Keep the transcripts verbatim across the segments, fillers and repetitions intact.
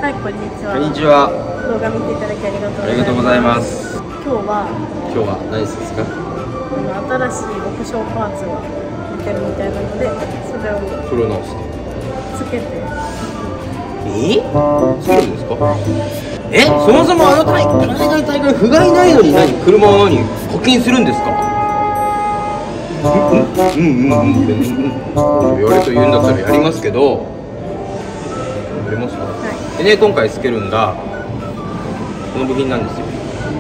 はい、こんにちは。 こんにちは。 動画見ていただきありがとうございます。 ありがとうございます。 今日は今日は何ですか？ 新しいオプションパーツが出てるみたいなので、それをそれを直すつけて。 え？つけるんですか？え？そもそもあの大会大会不甲斐ないのに何車を何課金するんですか？うんうんうんうんって言われと言うんだったらやりますけど。やりますか？はい。でね、今回つけるんがこの部品なんですよ。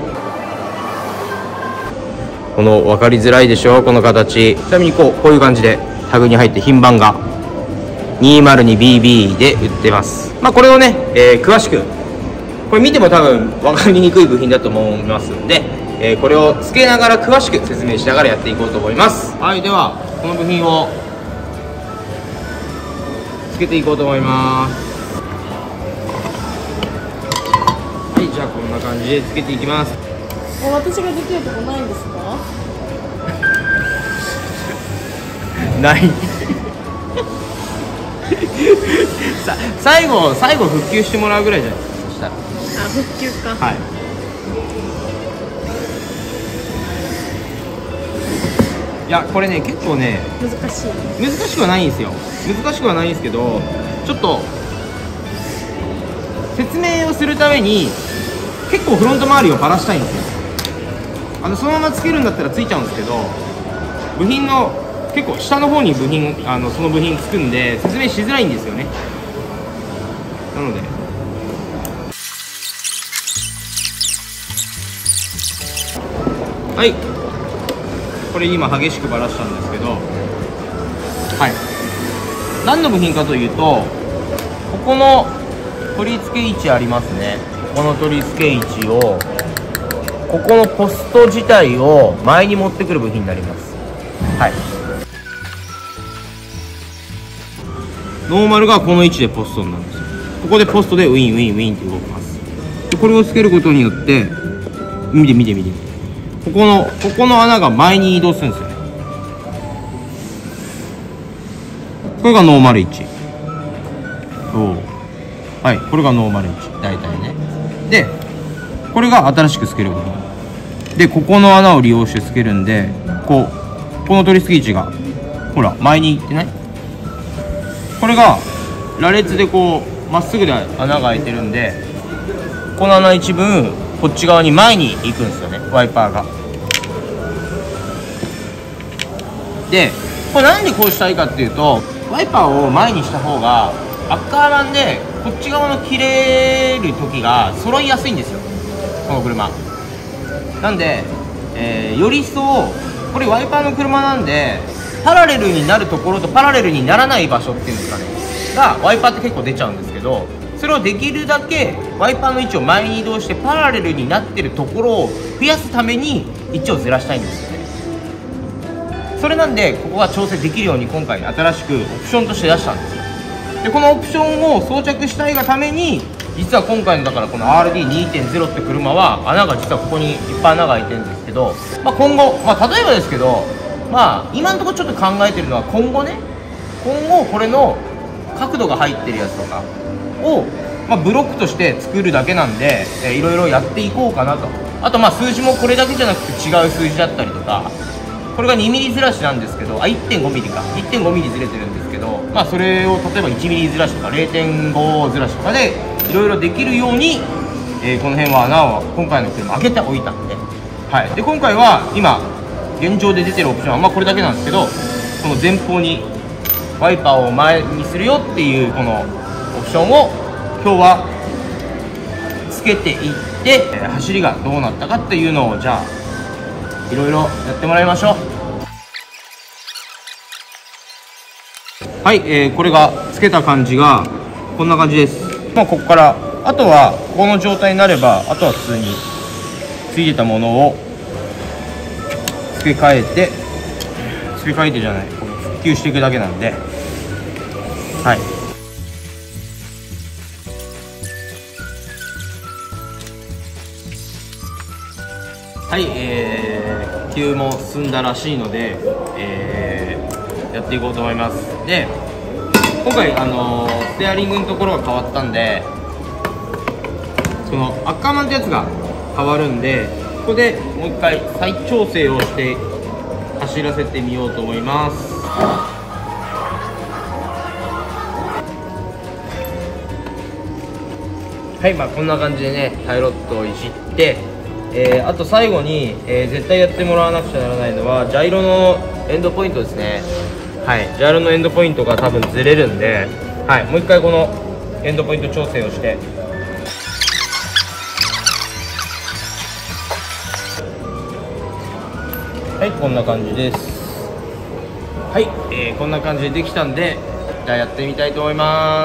この分かりづらいでしょ、この形。ちなみにこうこういう感じでタグに入って品番が にーまるにビービー で売ってます。まあこれをね、えー、詳しくこれ見ても多分分かりにくい部品だと思いますんで、えー、これをつけながら詳しく説明しながらやっていこうと思います。はい、ではこの部品をつけていこうと思います。はい、じゃあこんな感じでつけていきます。 私ができるとこないんですか？ ないさ最後最後復旧してもらうぐらいじゃないですか。そしたらあ、復旧か。 はい。いやこれね結構ね難しい難しくはないんですよ。難しくはないんですけど、ちょっと説明をするために結構フロント周りをばらしたいんですよ。あのそのままつけるんだったらついちゃうんですけど、部品の結構下の方に部品あのその部品つくんで説明しづらいんですよね。なのではい、これ今激しくばらしたんですけど、はい、何の部品かというと、ここの取り付け位置ありますね。この取り付け位置をここのポスト自体を前に持ってくる部品になります。はい、ノーマルがこの位置でポストになるんですよ。ここでポストでウィンウィンウィンって動きます。でこれをつけることによって見て見て見てここのここの穴が前に移動するんですよね。これがノーマル位置。おはい、これがノーマル位置大体ね。でこれが新しくつける部品で、ここの穴を利用してつけるんで、こうこの取り付け位置がほら前に行ってない？これが羅列でこうまっすぐで穴が開いてるんで、この穴一分こっち側に前に行くんですよね、ワイパーが。でこれなんでこうしたいかっていうと、ワイパーを前にした方がアッカーなんでこっち側の切れる時が揃いやすいんですよ、この車なんで、えー、より一層これワイパーの車なんでパラレルになるところとパラレルにならない場所っていうんですかねがワイパーって結構出ちゃうんですけど、それをできるだけワイパーの位置を前に移動してパラレルになってるところを増やすために位置をずらしたいんですよね。それなんでここが調整できるように今回新しくオプションとして出したんですよ。でこのオプションを装着したいがために、実は今回のだからこの アールディーにてんゼロ って車は穴が実はここにいっぱい穴が開いてるんですけど、まあ、今後、まあ、例えばですけど、まあ今のところちょっと考えてるのは今後ね今後これの角度が入ってるやつとかを、まあ、ブロックとして作るだけなんで、えー、いろいろやっていこうかなと。あとまあ数字もこれだけじゃなくて違う数字だったりとか、これがにミリずらしなんですけど、あ いってんごミリか いってんごミリずれてるんですけど、まあそれを例えばいちミリずらしとか れいてんごずらしとかでいろいろできるように、えー、この辺は穴を今回の車開けておいたんで、はい、で今回は今現状で出てるオプションはまあこれだけなんですけど、この前方にワイパーを前にするよっていうこのオプションを今日はつけていって、えー、走りがどうなったかっていうのをじゃあいろいろやってもらいましょう。はい、えー、これがつけた感じがこんな感じです。まあここからあとはこの状態になれば、あとは普通についてたものを付け替えて付け替えてじゃない復旧していくだけなんで、はいはい、えー、復旧も済んだらしいので、えー、やっていこうと思います。で今回、あのー、ステアリングのところが変わったんで、 このアッカーマンってやつが変わるんで、ここでもう一回再調整をして走らせてみようと思います。はい、まあこんな感じでねパイロットをいじって、えー、あと最後に、えー、絶対やってもらわなくちゃならないのはジャイロのエンドポイントですね。はい、ジャイロのエンドポイントが多分ずれるんで、はい、もう一回このエンドポイント調整をして、はい、こんな感じです。はい、えー、こんな感じでできたんで、じゃあやってみたいと思います。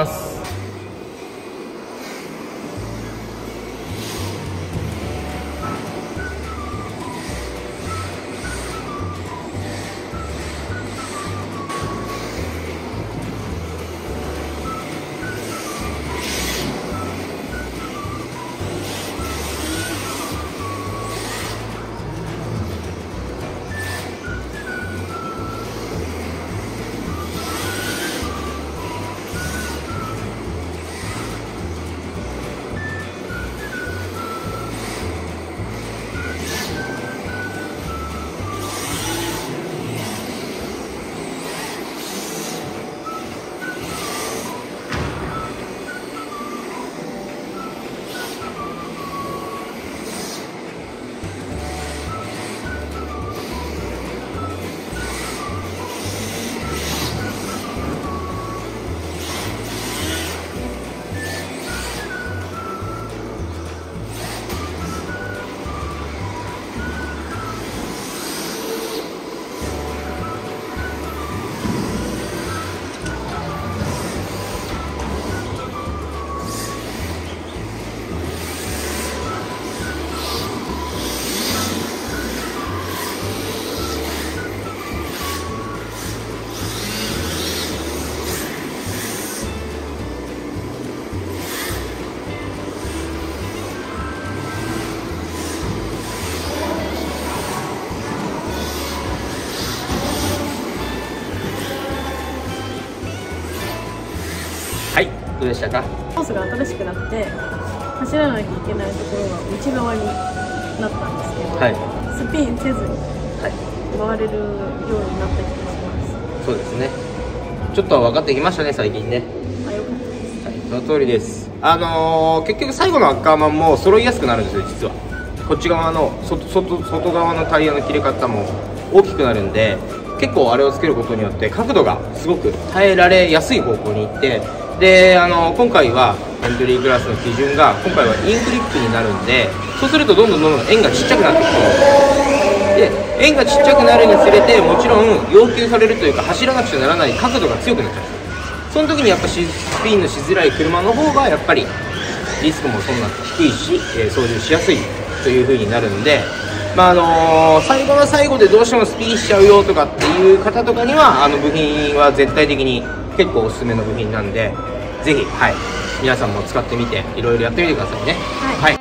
はい、どうでしたか？ コースが新しくなって走らなきゃいけないところが内側になったんですけど、はい、スピンせずに回れるようになった気がします。 そうですね、ちょっとは分かってきましたね最近ね。 あ、よかったです。 はい、その通りです。あのー、結局最後のアッカーマンも揃いやすくなるんですよ実は。こっち側の 外, 外, 外側のタイヤの切れ方も大きくなるんで、結構あれをつけることによって角度がすごく耐えられやすい方向に行って、であの今回はエントリークラスの基準が今回はインクリップになるんで、そうするとどんどんどんどん円がちっちゃくなってくる。で円がちっちゃくなるにつれてもちろん要求されるというか走らなくちゃならない角度が強くなっちゃう。その時にやっぱスピンのしづらい車の方がやっぱりリスクもそんな低いし、えー、操縦しやすいという風になるんで、まああのー、最後の最後でどうしてもスピンしちゃうよとかっていう方とかにはあの部品は絶対的に結構おすすめの部品なんで、ぜひ、はい、皆さんも使ってみていろいろやってみてくださいね。 はい、